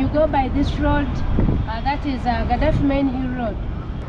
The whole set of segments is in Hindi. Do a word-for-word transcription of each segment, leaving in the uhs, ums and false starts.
go by this road. Uh, that is uh, Gaddafi Main Hill Road.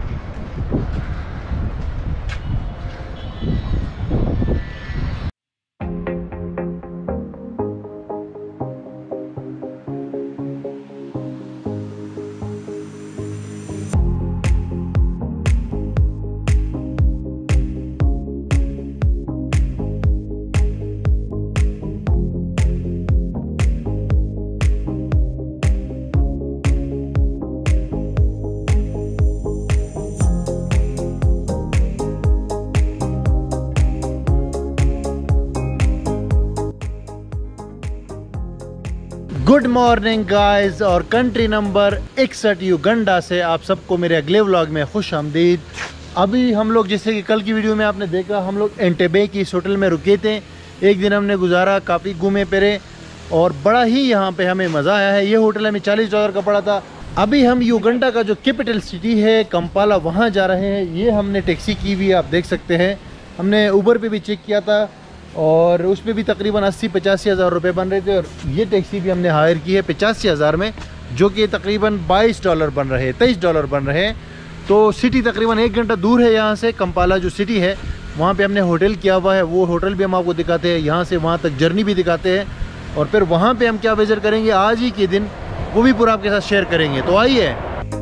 Good morning guys, और कंट्री नंबर इकसठ युगांडा से आप सबको मेरे अगले व्लॉग में खुश आमदीद। अभी हम लोग, जैसे कि कल की वीडियो में आपने देखा, हम लोग एंटेबे की इस होटल में रुके थे। एक दिन हमने गुजारा, काफ़ी घूमे फिरे और बड़ा ही यहाँ पे हमें मज़ा आया है। ये होटल हमें चालीस डॉलर का पड़ा था। अभी हम युगांडा का जो कैपिटल सिटी है कंपाला, वहाँ जा रहे हैं। ये हमने टैक्सी की हुई है, आप देख सकते हैं। हमने उबर पे भी चेक किया था और उस पर भी तकरीबन अस्सी पचासी हज़ार रुपये बन रहे थे, और ये टैक्सी भी हमने हायर की है पचासी हज़ार में, जो कि तकरीबन बाईस डॉलर बन रहे हैं, तेईस डॉलर बन रहे हैं। तो सिटी तकरीबन एक घंटा दूर है यहाँ से। कंपाला जो सिटी है वहाँ पे हमने होटल किया हुआ है, वो होटल भी हम आपको दिखाते हैं। यहाँ से वहाँ तक जर्नी भी दिखाते हैं, और फिर वहाँ पर हम क्या विजिट करेंगे आज ही के दिन, वो भी पूरा आपके साथ शेयर करेंगे। तो आइए।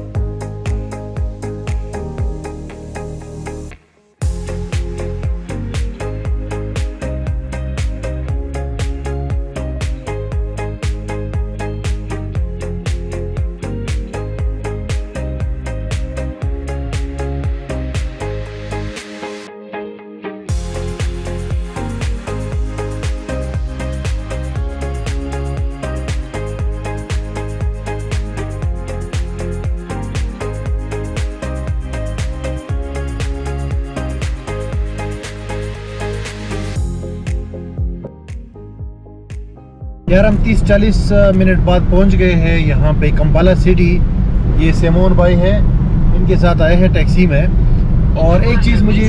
यार हम तीस चालीस मिनट बाद पहुंच गए हैं यहाँ पे कंपाला सिटी। ये सेमोन भाई है, इनके साथ आए हैं टैक्सी में। और एक चीज़ मुझे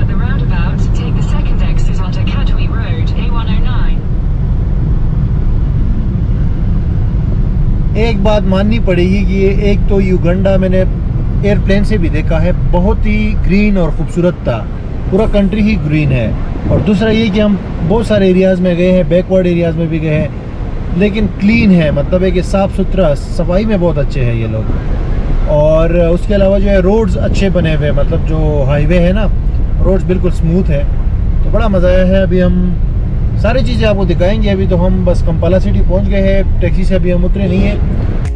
एक बात माननी पड़ेगी कि ये एक तो युगांडा मैंने एयरप्लेन से भी देखा है, बहुत ही ग्रीन और ख़ूबसूरत था। पूरा कंट्री ही ग्रीन है। और दूसरा ये कि हम बहुत सारे एरियाज़ में गए हैं, बैकवर्ड एरियाज़ में भी गए हैं, लेकिन क्लीन है, मतलब है कि साफ़ सुथरा, सफाई में बहुत अच्छे हैं ये लोग। और उसके अलावा जो है रोड्स अच्छे बने हुए, मतलब जो हाईवे है ना, रोड्स बिल्कुल स्मूथ है। तो बड़ा मज़ा आया है। अभी हम सारी चीज़ें आपको दिखाएंगे। अभी तो हम बस कंपाला सिटी पहुंच गए हैं, टैक्सी से अभी हम उतरे नहीं हैं।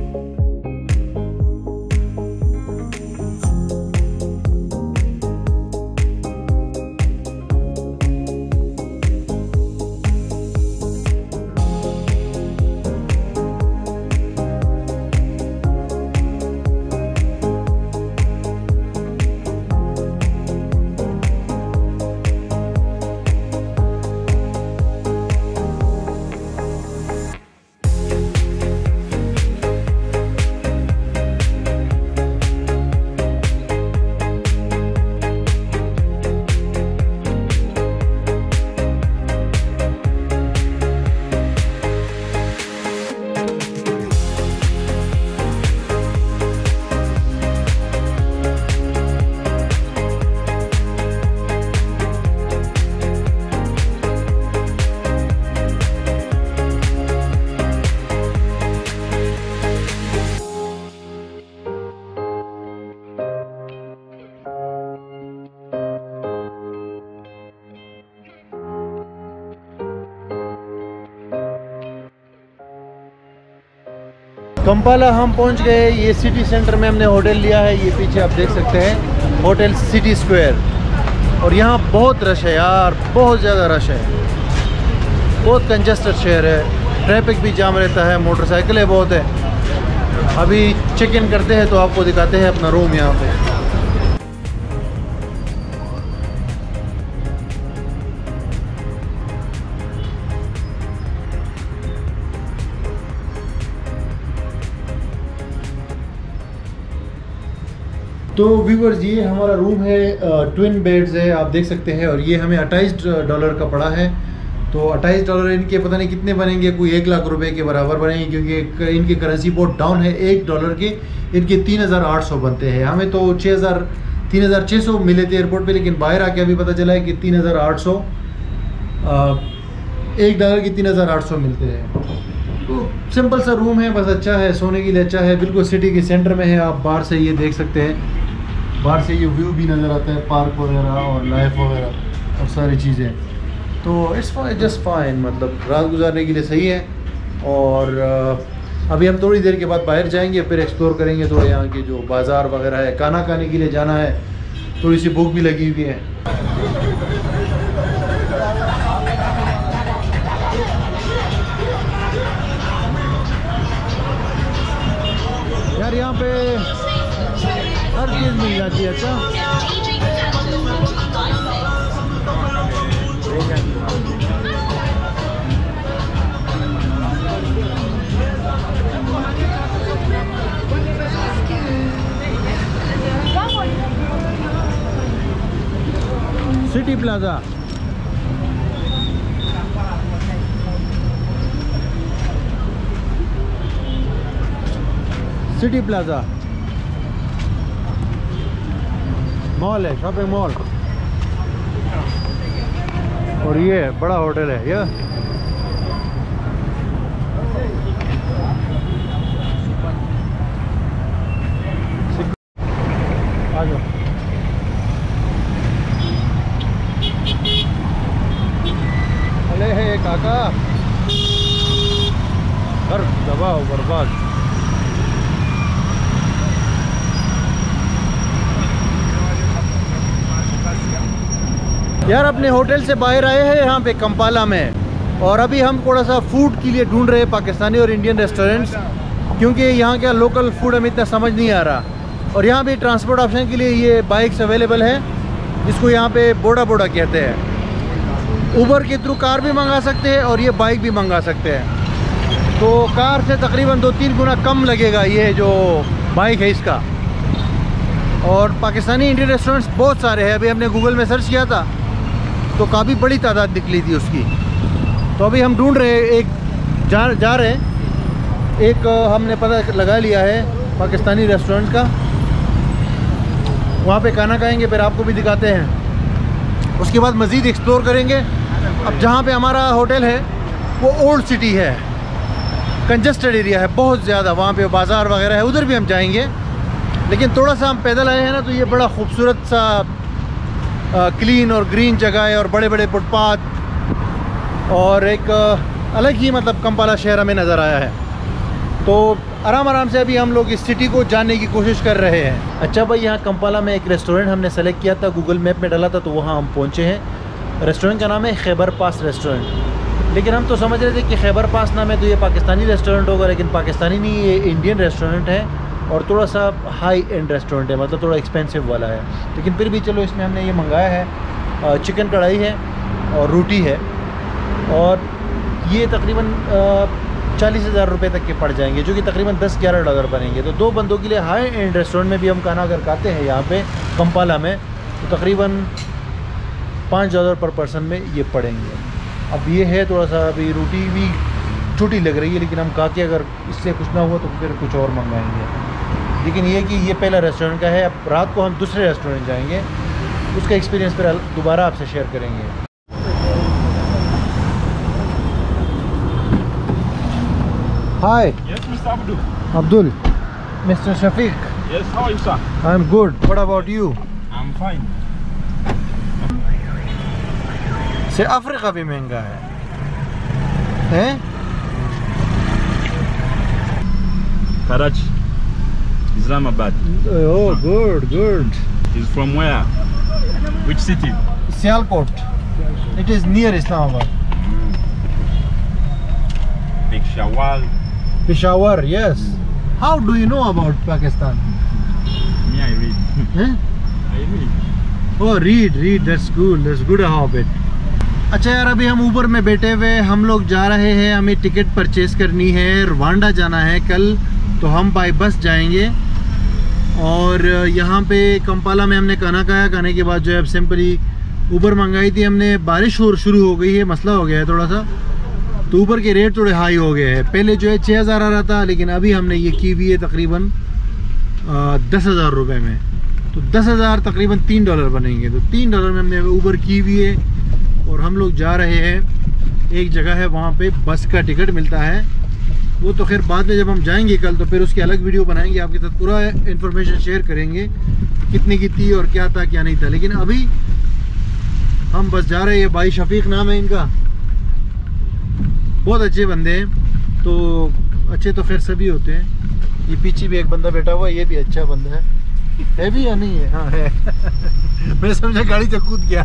कंपाला हम पहुंच गए। ये सिटी सेंटर में हमने होटल लिया है। ये पीछे आप देख सकते हैं होटल सिटी स्क्वायर। और यहाँ बहुत रश है यार, बहुत ज़्यादा रश है। बहुत कंजस्टेड शहर है, ट्रैफिक भी जाम रहता है, मोटरसाइकिलें बहुत है। अभी चेक इन करते हैं तो आपको दिखाते हैं अपना रूम यहाँ पे। तो व्यूवर्स, ये हमारा रूम है, ट्विन बेड्स है, आप देख सकते हैं। और ये हमें अट्ठाईस डॉलर का पड़ा है। तो अट्ठाईस डॉलर इनके पता नहीं कितने बनेंगे, कोई एक लाख रुपए के बराबर बनेंगे, क्योंकि इनकी करेंसी बहुत डाउन है। एक डॉलर के इनके तीन हज़ार आठ सौ बनते हैं। हमें तो छः हज़ार तीन हज़ार छः सौ मिले थे एयरपोर्ट पे, लेकिन बाहर आके अभी पता चला है कि तीन हज़ार आठ सौ एक डॉलर की तीन हज़ार आठ सौ मिलते हैं। तो सिंपल सा रूम है, बस अच्छा है, सोने के लिए अच्छा है। बिल्कुल सिटी के सेंटर में है, आप बाहर से ये देख सकते हैं, बाहर से ये व्यू भी नज़र आता है, पार्क वगैरह और लाइफ वगैरह और सारी चीज़ें। तो इट्स फाइन, जस्ट फाइन, मतलब रात गुजारने के लिए सही है। और अभी हम थोड़ी देर के बाद बाहर जाएंगे, फिर एक्सप्लोर करेंगे थोड़ा यहाँ के जो बाज़ार वगैरह है। खाना खाने के लिए जाना है, थोड़ी सी भूख भी लगी हुई है। यार यहाँ पे हर चीज़ मिल जाती है। अच्छा city plaza, city plaza mall है, शॉपिंग मॉल। और ये बड़ा होटल है ये। आ जाओ। अरे है काका, घर दबाओ बर्बाद। यार अपने होटल से बाहर आए हैं यहाँ पे कंपाला में, और अभी हम थोड़ा सा फूड के लिए ढूंढ रहे हैं पाकिस्तानी और इंडियन रेस्टोरेंट्स, क्योंकि यहाँ का लोकल फूड हमें इतना समझ नहीं आ रहा। और यहाँ पे ट्रांसपोर्ट ऑप्शन के लिए ये बाइक्स अवेलेबल है, जिसको यहाँ पे बोड़ा बोड़ा कहते हैं। ऊबर के थ्रू कार भी मंगा सकते हैं और ये बाइक भी मंगा सकते हैं। तो कार से तकरीबन दो तीन गुना कम लगेगा ये जो बाइक है इसका। और पाकिस्तानी इंडियन रेस्टोरेंट्स बहुत सारे हैं, अभी हमने गूगल में सर्च किया था तो काफ़ी बड़ी तादाद निकली थी उसकी। तो अभी हम ढूंढ रहे हैं, एक जा जा रहे हैं, एक हमने पता लगा लिया है पाकिस्तानी रेस्टोरेंट का, वहाँ पे खाना खाएंगे, फिर आपको भी दिखाते हैं। उसके बाद मज़ीद एक्सप्लोर करेंगे। अब जहाँ पे हमारा होटल है वो ओल्ड सिटी है, कंजस्टेड एरिया है बहुत ज़्यादा, वहाँ पे बाज़ार वगैरह है, उधर भी हम जाएंगे। लेकिन थोड़ा सा हम पैदल आए हैं ना, तो ये बड़ा खूबसूरत सा क्लीन और ग्रीन जगह है, और बड़े बड़े फुटपाथ, और एक आ, अलग ही मतलब कंपाला शहर हमें नज़र आया है। तो आराम आराम से अभी हम लोग इस सिटी को जानने की कोशिश कर रहे हैं। अच्छा भाई, यहाँ कंपाला में एक रेस्टोरेंट हमने सेलेक्ट किया था, गूगल मैप में डाला था, तो वहाँ हम पहुँचे हैं। रेस्टोरेंट का नाम है खैबर पास रेस्टोरेंट। लेकिन हम तो समझ रहे थे कि खैबर पास नाम है तो ये पाकिस्तानी रेस्टोरेंट होगा, लेकिन पाकिस्तानी नहीं, ये इंडियन रेस्टोरेंट है और थोड़ा सा हाई एंड रेस्टोरेंट है, मतलब थोड़ा एक्सपेंसिव वाला है। लेकिन फिर भी चलो, इसमें हमने ये मंगाया है, चिकन कढ़ाई है और रोटी है, और ये तकरीबन चालीस हज़ार रुपये तक के पड़ जाएंगे, जो कि तकरीबन दस ग्यारह डॉलर बनेंगे। तो दो बंदों के लिए हाई एंड रेस्टोरेंट में भी हम खाना अगर खाते हैं यहाँ पे कंपाला में, तो तकरीबन पाँच डॉलर पर पर्सन में ये पड़ेंगे। अब ये है थोड़ा सा, अभी रोटी भी छोटी लग रही है, लेकिन हम खा के अगर इससे कुछ ना हुआ तो फिर कुछ और मंगाएंगे। लेकिन ये कि ये पहला रेस्टोरेंट का है, अब रात को हम दूसरे रेस्टोरेंट जाएंगे, उसका एक्सपीरियंस फिर दोबारा आपसे शेयर करेंगे। Hi. Yes, Mister Abdul. Abdul. Mister Shafiq. Yes, how are you, sir? I'm good. What about you? I'm fine. से अफ्रीका भी महंगा है, हैं? Karachi, Islamabad. Oh, good, good. Is from where? Which city? Sialkot. It is near Islamabad. Peshawar. Peshawar, yes. How do you know about Pakistan? Me, I read. Huh? I read. Oh, read, read. That's good. That's good habit. अच्छा यार, अभी हम ऊबर में बैठे हुए हम लोग जा रहे हैं, हमें टिकट परचेज करनी है, रवांडा जाना है कल, तो हम बाई बस जाएंगे। और यहाँ पे कंपाला में हमने खाना खाया, खाने के बाद जो है अब सिंपली ऊबर मंगाई थी हमने, बारिश और शुरू हो गई है, मसला हो गया है थोड़ा सा, तो ऊबर के रेट थोड़े हाई हो गए हैं। पहले जो है छः हज़ार आ रहा था, लेकिन अभी हमने ये की हुई है तकरीबन दस हज़ार रुपये में। तो दस हज़ार तकरीबन तीन डॉलर बनेंगे। तो तीन डॉलर में हमने ऊबर की हुई है और हम लोग जा रहे हैं। एक जगह है वहाँ पे बस का टिकट मिलता है, वो तो खैर बाद में जब हम जाएंगे कल तो फिर उसकी अलग वीडियो बनाएंगे, आपके साथ पूरा इन्फॉर्मेशन शेयर करेंगे कितने की थी और क्या था क्या नहीं था। लेकिन अभी हम बस जा रहे हैं। भाई शफीक नाम है इनका, बहुत अच्छे बंदे हैं। तो अच्छे तो खैर सभी होते हैं। ये पीछे भी एक बंदा बैठा हुआ है, ये भी अच्छा बंदा है। है भी या नहीं है? हाँ है। मैं समझा गाड़ी से कूद गया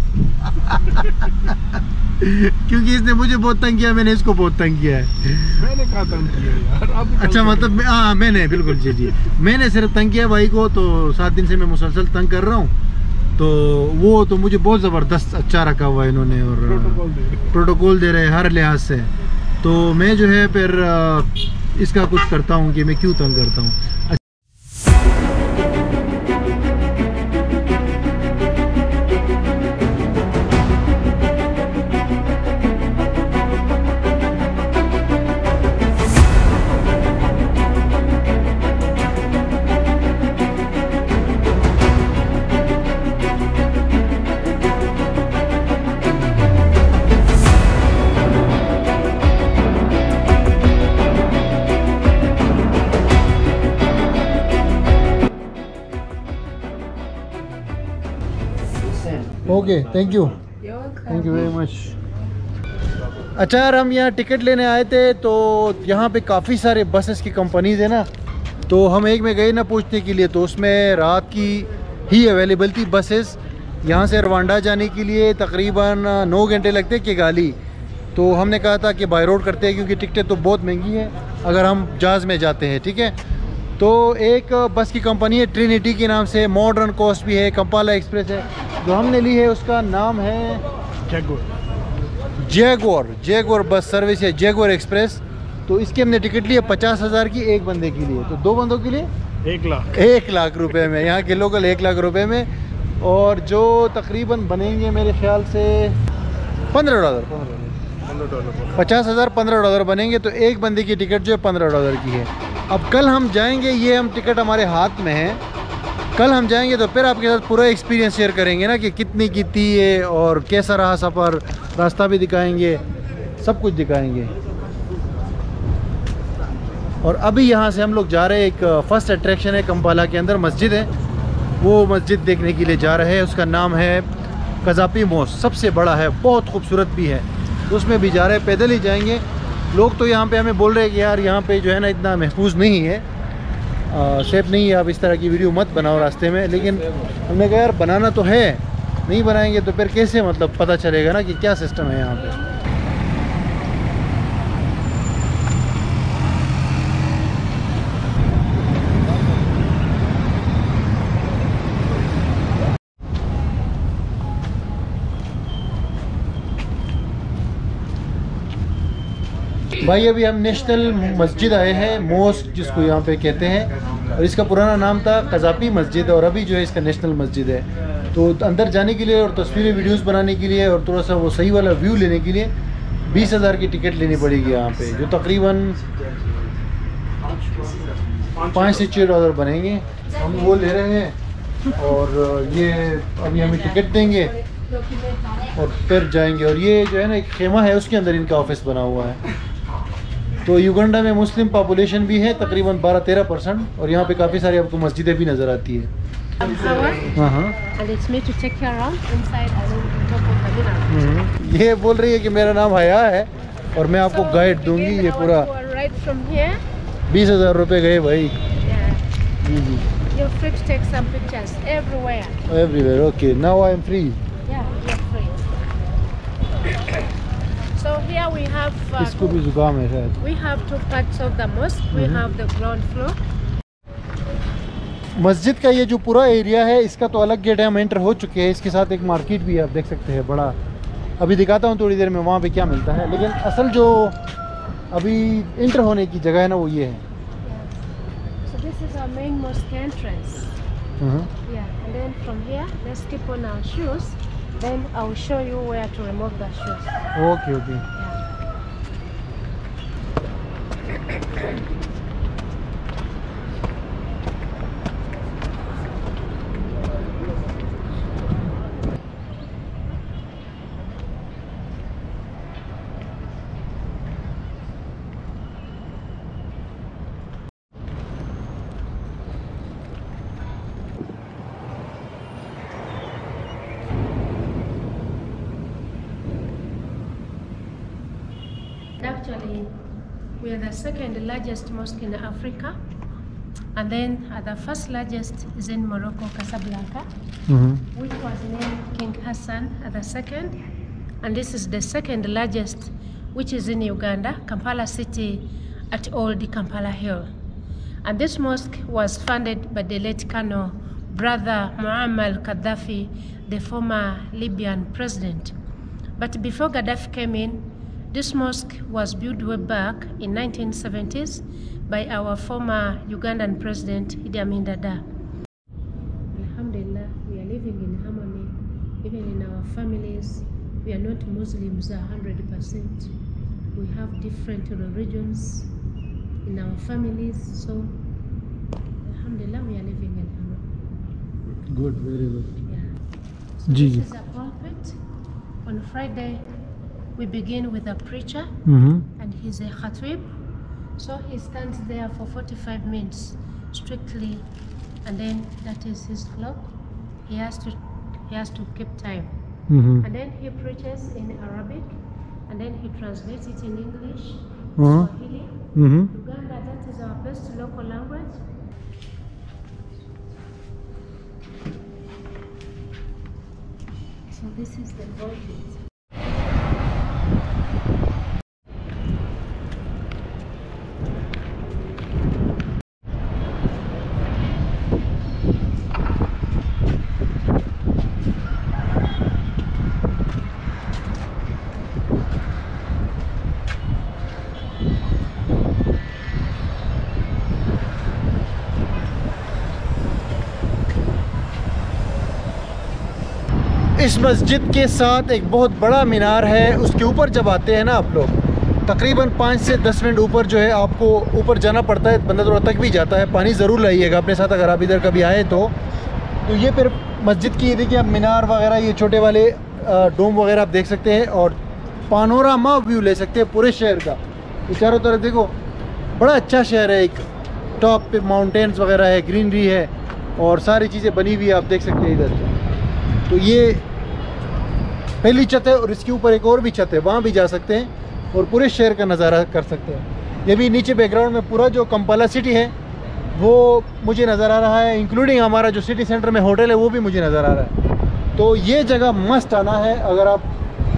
क्योंकि इसने मुझे बहुत तंग किया, मैंने इसको बहुत तंग किया है। मैंने कहा तंग किया यार, आप अच्छा मतलब हाँ मैंने बिल्कुल जी जी मैंने सिर्फ तंग किया भाई को। तो सात दिन से मैं मुसलसल तंग कर रहा हूँ। तो वो तो मुझे बहुत ज़बरदस्त अच्छा रखा हुआ है इन्होंने, और प्रोटोकॉल दे प्रोटोकॉल दे रहे हैं हर लिहाज से। तो मैं जो है फिर इसका कुछ करता हूँ कि मैं क्यों तंग करता हूँ। Okay thank you thank you very much. अच्छा यार, हम यहाँ टिकट लेने आए थे तो यहाँ पे काफ़ी सारे बसेस की कंपनीज है ना, तो हम एक में गए ना पूछने के लिए, तो उसमें रात की ही अवेलेबल थी बसेस। यहाँ से रवांडा जाने के लिए तकरीबन नौ घंटे लगते हैं किगाली। तो हमने कहा था कि बाय रोड करते हैं क्योंकि टिकटें तो बहुत महंगी हैं अगर हम जहाज़ में जाते हैं। ठीक है, तो एक बस की कंपनी है ट्रिनिटी के नाम से, मॉडर्न कोस्ट भी है, कंपाला एक्सप्रेस है। जो हमने ली है उसका नाम है jaguar jaguar jaguar bus service है, जैगुआर एक्सप्रेस। तो इसकी हमने टिकट ली है पचास हज़ार की एक बंदे के लिए, तो दो बंदों के लिए एक लाख एक लाख रुपए में, यहाँ के लोकल एक लाख रुपए में। और जो तकरीबन बनेंगे मेरे ख्याल से पंद्रह डॉलर पचास हज़ार पंद्रह डॉलर बनेंगे। तो एक बंदे की टिकट जो है पंद्रह डॉलर की है। अब कल हम जाएंगे, ये हम टिकट हमारे हाथ में है, कल हम जाएंगे तो फिर आपके साथ पूरा एक्सपीरियंस शेयर करेंगे ना कि कितनी की थी ये और कैसा रहा सफ़र, रास्ता भी दिखाएंगे, सब कुछ दिखाएंगे। और अभी यहाँ से हम लोग जा रहे हैं, एक फ़र्स्ट अट्रैक्शन है कंपाला के अंदर मस्जिद है, वो मस्जिद देखने के लिए जा रहे हैं। उसका नाम है कज़ापी मॉस्क, सबसे बड़ा है, बहुत खूबसूरत भी है। तो उसमें भी जा रहे हैं, पैदल ही जाएंगे। लोग तो यहाँ पे हमें बोल रहे हैं कि यार यहाँ पे जो है ना इतना महफूज नहीं है, सेफ नहीं है, आप इस तरह की वीडियो मत बनाओ रास्ते में। लेकिन हमने कहा यार बनाना तो है, नहीं बनाएंगे तो फिर कैसे मतलब पता चलेगा ना कि क्या सिस्टम है यहाँ पे। भाई अभी हम नेशनल मस्जिद आए हैं, मॉस्क जिसको यहाँ पे कहते हैं, और इसका पुराना नाम था कज़ापी मस्जिद और अभी जो है इसका नेशनल मस्जिद है। तो अंदर जाने के लिए और तस्वीरें वीडियोस बनाने के लिए और थोड़ा सा वो सही वाला व्यू लेने के लिए बीस हज़ार की टिकट लेनी पड़ेगी यहाँ पे, जो तकरीबन पाँच से छः डॉलर बनेंगे। हम वो ले रहे हैं और ये अभी हमें टिकट देंगे और फिर जाएंगे। और ये जो है ना एक खेमा है, उसके अंदर इनका ऑफिस बना हुआ है। तो युगांडा में मुस्लिम पॉपुलेशन भी है तकरीबन बारह तेरह परसेंट, और यहाँ पे काफ़ी सारी आपको मस्जिदें भी नज़र आती है। हाँ हाँ, ये बोल रही है कि मेरा नाम हया है और मैं आपको गाइड दूंगी। ये पूरा बीस हज़ार रुपये गए भाई। जी जी, everywhere. Okay, now I am free. So here we have uh, इसको भी जुकाम है शायद। we have two parts of the mosque. We have the ground floor. मस्जिद का ये जो पूरा एरिया है इसका तो अलग गेट है, हम एंटर हो चुके हैं। इसके साथ एक मार्केट भी है, आप देख सकते हैं, बड़ा। अभी दिखाता हूँ थोड़ी देर में वहाँ पे क्या मिलता है, लेकिन असल जो अभी एंटर होने की जगह है ना वो ये है। So this is our main mosque entrance. uh-huh. Yeah, and then from here let's keep on our shoes. Then I will show you where to remove the shoes. Okay okay Yeah. Actually, we are the second largest mosque in Africa, and then uh, the first largest is in Morocco, Casablanca, which was named King Hassan uh, the second, and this is the second largest, which is in Uganda, Kampala city, at Old Kampala Hill. And this mosque was funded by the late Colonel brother Muammar Gaddafi, the former Libyan president. But before Gaddafi came in, this mosque was built way back in nineteen seventies by our former Ugandan president Idi Amin Dada. Alhamdulillah, we are living in harmony. Even in our families, we are not Muslims one hundred percent. We have different religions in our families, so Alhamdulillah, we are living in harmony. Good very good Yeah. So जी this is a pulpit. On Friday, we begin with a preacher, and he's a khatib. So he stands there for forty-five minutes strictly, and then that is his clock. He has to he has to keep time. And then he preaches in Arabic, and then he translates it in English, Swahili, Uganda, that is our best local language. So this is the pulpit. इस मस्जिद के साथ एक बहुत बड़ा मीनार है, उसके ऊपर जब आते हैं ना आप लोग, तकरीबन पाँच से दस मिनट ऊपर जो है आपको ऊपर जाना पड़ता है, बंदा थोड़ा तक भी जाता है। पानी ज़रूर लाइएगा अपने साथ अगर आप इधर कभी आए तो। तो ये फिर मस्जिद की देखिए आप मीनार वगैरह, ये छोटे वाले डोम वगैरह आप देख सकते हैं, और पानोरामा व्यू ले सकते हैं पूरे शहर का। ये चारों तरफ देखो, बड़ा अच्छा शहर है, एक टॉप पे माउंटेन्स वगैरह है, ग्रीनरी है, और सारी चीज़ें बनी हुई है, आप देख सकते हैं इधर। तो ये पहली छत है, और इसके ऊपर एक और भी छत है, वहाँ भी जा सकते हैं और पूरे शहर का नज़ारा कर सकते हैं। ये भी नीचे बैकग्राउंड में पूरा जो कंपाला सिटी है वो मुझे नज़र आ रहा है, इंक्लूडिंग हमारा जो सिटी सेंटर में होटल है वो भी मुझे नज़र आ रहा है। तो ये जगह मस्त आना है, अगर आप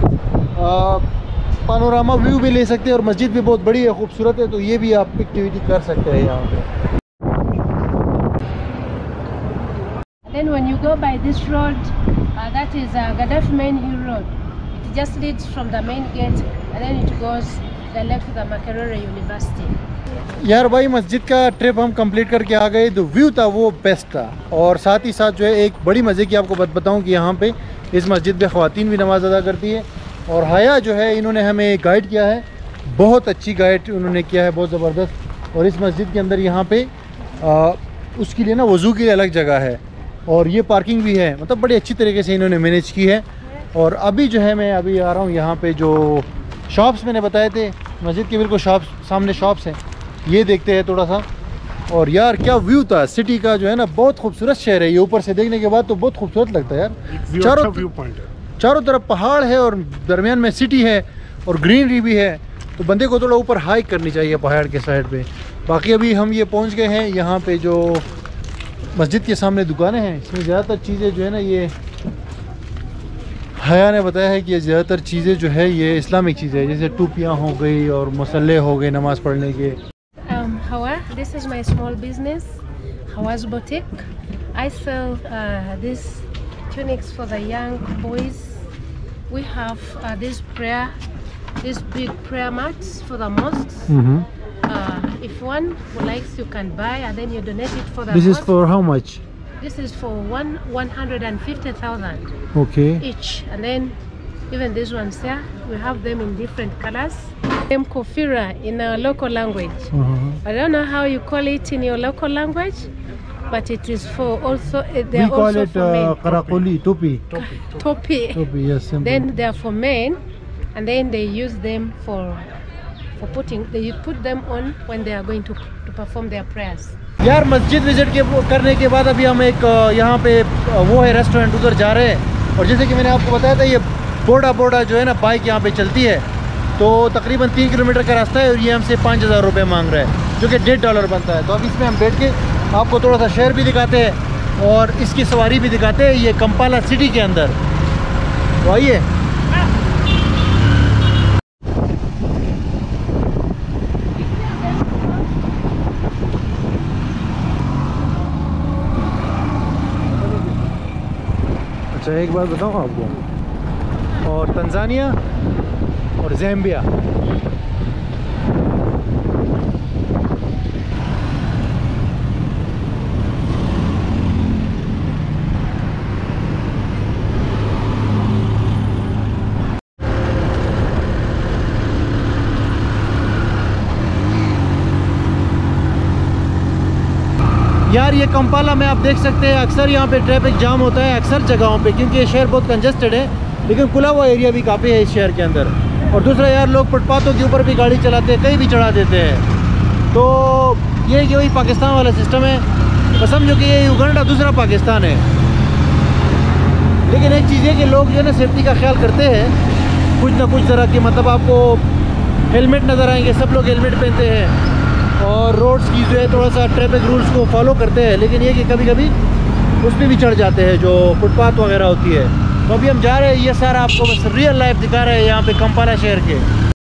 पानोरामा व्यू भी ले सकते हैं, और मस्जिद भी बहुत बड़ी है, खूबसूरत है, तो ये भी आप एक्टिविटी कर सकते हैं यहाँ पे। Then when you go by this road, uh, that is uh, Gaddafi main hill road. It just leads from the main gate, and then it goes direct to the Makerere University. यार भाई, मस्जिद का ट्रिप हम कंप्लीट करके आ गए। तो व्यू था वो बेस्ट था, और साथ ही साथ जो है एक बड़ी मज़े की आपको बात बताऊं कि यहाँ पे इस मस्जिद में ख़वातीन भी नमाज़ अदा करती है, और हया जो है इन्होंने हमें गाइड किया है, बहुत अच्छी गाइड उन्होंने किया है, बहुत ज़बरदस्त। और इस मस्जिद के अंदर यहाँ पे आ, उसके लिए ना वज़ू के लिए अलग जगह है, और ये पार्किंग भी है, मतलब बड़ी अच्छी तरीके से इन्होंने मैनेज की है। और अभी जो है मैं अभी आ रहा हूँ यहाँ पे, जो शॉप्स मैंने बताए थे मस्जिद के बिल्कुल शॉप्स सामने शॉप्स हैं, ये देखते हैं थोड़ा सा। और यार क्या व्यू था सिटी का, जो है ना बहुत खूबसूरत शहर है, ये ऊपर से देखने के बाद तो बहुत खूबसूरत लगता है यार। चारों व्यू पॉइंट है, चारों तरफ पहाड़ है और दरमियान में सिटी है और ग्रीनरी भी है, तो बंदे को थोड़ा ऊपर हाइक करनी चाहिए पहाड़ के साइड पे। बाकी अभी हम ये पहुंच गए हैं यहाँ पे, जो मस्जिद के सामने दुकानें हैं, इसमें ज़्यादातर चीज़ें जो है ना, ये हया ने बताया है कि ये ज़्यादातर चीज़ें जो है ये इस्लामिक चीज़ें हैं, जैसे टोपियाँ हो गई और मसल्ले हो गए नमाज़ पढ़ने के। Um, Hawa, this is my small business, Hawa's Boutique. I sell uh, these tunics for the young boys. We have uh, this prayer, these big prayer mats for the mosques. Mm-hmm. Uh, if one likes, you can buy, and then you donate it for the This mosque. is for how much? This is for one one hundred and fifty thousand Okay. each, and then even these ones there, we have them in different colors. Them kofira in our local language. Uh-huh. I don't know how you call it in your local language, but it is for also. Uh, We they're call also it for uh, men. karakoli, topi. Topi. Topi, yes, simple. Then they're for men, and then they use them for for putting. They put them on when they are going to to perform their prayers. यार मस्जिद विजिट के करने के बाद अभी हम एक यहाँ पे वो है रेस्टोरेंट, उधर जा रहे हैं। और जैसे कि मैंने आपको बताया था, ये बोर्डा बोर्डा जो है ना बाइक यहाँ पे चलती है, तो तकरीबन तीन किलोमीटर का रास्ता है और ये हमसे पाँच हज़ार रुपये मांग रहा है, जो कि डेढ़ डॉलर बनता है। तो अब इसमें हम बैठ के आपको थोड़ा सा शहर भी दिखाते हैं और इसकी सवारी भी दिखाते हैं, ये कंपाला सिटी के अंदर। तो आइए। अच्छा एक बात बताऊँ आपको, और तंजानिया और ज़ैम्बिया, यार ये कंपाला में आप देख सकते हैं अक्सर यहाँ पे ट्रैफिक जाम होता है अक्सर जगहों पे, क्योंकि ये शहर बहुत कंजस्टेड है, लेकिन खुला हुआ एरिया भी काफ़ी है इस शहर के अंदर। और दूसरा यार लोग फुटपाथों के ऊपर भी गाड़ी चलाते हैं, कहीं भी चढ़ा देते हैं। तो ये कि वही पाकिस्तान वाला सिस्टम है, तो समझो कि ये युगांडा दूसरा पाकिस्तान है। लेकिन एक चीज़ है कि लोग जो है ना सेफ्टी का ख्याल करते हैं कुछ ना कुछ तरह की, मतलब आपको हेलमेट नज़र आएंगे, सब लोग हेलमेट पहनते हैं और रोड्स की जो है थोड़ा सा ट्रैफिक रूल्स को फॉलो करते हैं। लेकिन ये कि कभी कभी उस पर भी चढ़ जाते हैं जो फुटपाथ वगैरह होती है। तो अभी हम जा रहे हैं, ये सारा आपको बस रियल लाइफ दिखा रहे हैं यहाँ पे कंपाला शहर के।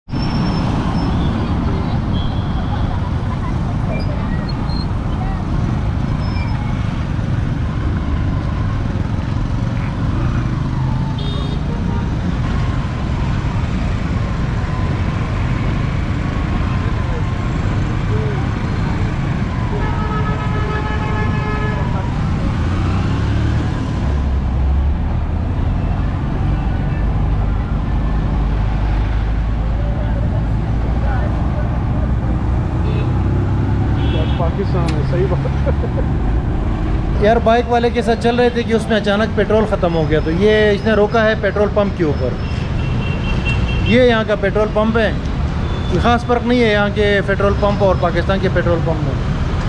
पाकिस्तान है, सही बात। यार बाइक वाले के साथ चल रहे थे कि उसमें अचानक पेट्रोल ख़त्म हो गया, तो ये इसने रोका है पेट्रोल पंप के ऊपर। ये यहाँ का पेट्रोल पंप है, कोई ख़ास फ़र्क नहीं है यहाँ के पेट्रोल पंप और पाकिस्तान के पेट्रोल पंप में।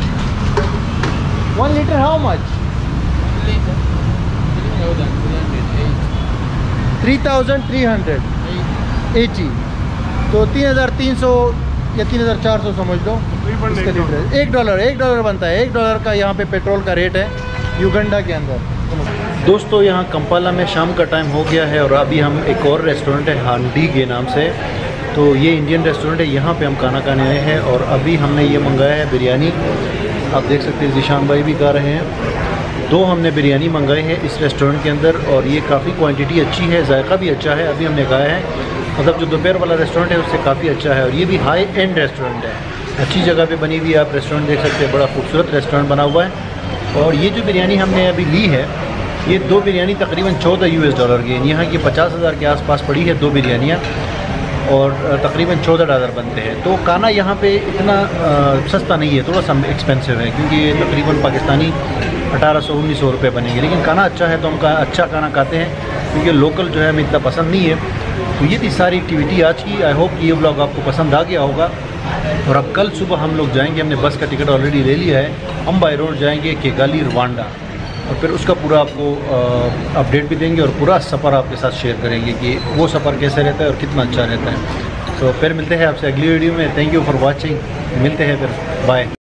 One litre how much? Three thousand three hundred eighty, तो तीन हज़ार तीन सौ या तीन हज़ार चार सौ समझ लो इसका लीटर। एक डॉलर एक डॉलर बनता है, एक डॉलर का यहाँ पे पेट्रोल का रेट है युगांडा के अंदर। दोस्तों यहाँ कंपाला में शाम का टाइम हो गया है और अभी हम एक और रेस्टोरेंट है हांडी के नाम से, तो ये इंडियन रेस्टोरेंट है, यहाँ पे हम खाना खाने आए हैं। और अभी हमने ये मंगाया है बिरयानी, आप देख सकते हैं ज़ीशान भाई भी खा रहे हैं। दो हमने बिरयानी मंगाई है इस रेस्टोरेंट के अंदर और ये काफ़ी क्वांटिटी अच्छी है, जायका भी अच्छा है। अभी हमने खाया है, मतलब जो दोपहर वाला रेस्टोरेंट है उससे काफ़ी अच्छा है और ये भी हाई एंड रेस्टोरेंट है, अच्छी जगह पे बनी हुई है। आप रेस्टोरेंट देख सकते हैं, बड़ा खूबसूरत रेस्टोरेंट बना हुआ है। और ये जो बिरयानी हमने अभी ली है, ये दो बिरयानी तकरीबन चौदह यूएस डॉलर की है। यहाँ की पचास हज़ार के आसपास पड़ी है दो बिरयानियाँ और तकरीबन चौदह डॉलर बनते हैं। तो खाना यहाँ पे इतना आ, सस्ता नहीं है, थोड़ा सा एक्सपेंसिव है, क्योंकि ये तकरीबन पाकिस्तानी अठारह सौ उन्नीस सौ रुपये बनेंगे। लेकिन खाना अच्छा है तो हम का अच्छा खाना खाते हैं, क्योंकि लोकल जो है हमें इतना पसंद नहीं है। तो ये थी सारी एक्टिविटी आज की। आई होप कि ये ब्लॉग आपको पसंद आ गया होगा। और अब कल सुबह हम लोग जाएंगे, हमने बस का टिकट ऑलरेडी ले लिया है, हम बाय रोड जाएंगे किगाली रवांडा और फिर उसका पूरा आपको अपडेट भी देंगे और पूरा सफ़र आपके साथ शेयर करेंगे कि वो सफ़र कैसे रहता है और कितना अच्छा रहता है। तो फिर मिलते हैं आपसे अगली वीडियो में। थैंक यू फॉर वॉचिंग, मिलते हैं फिर, बाय।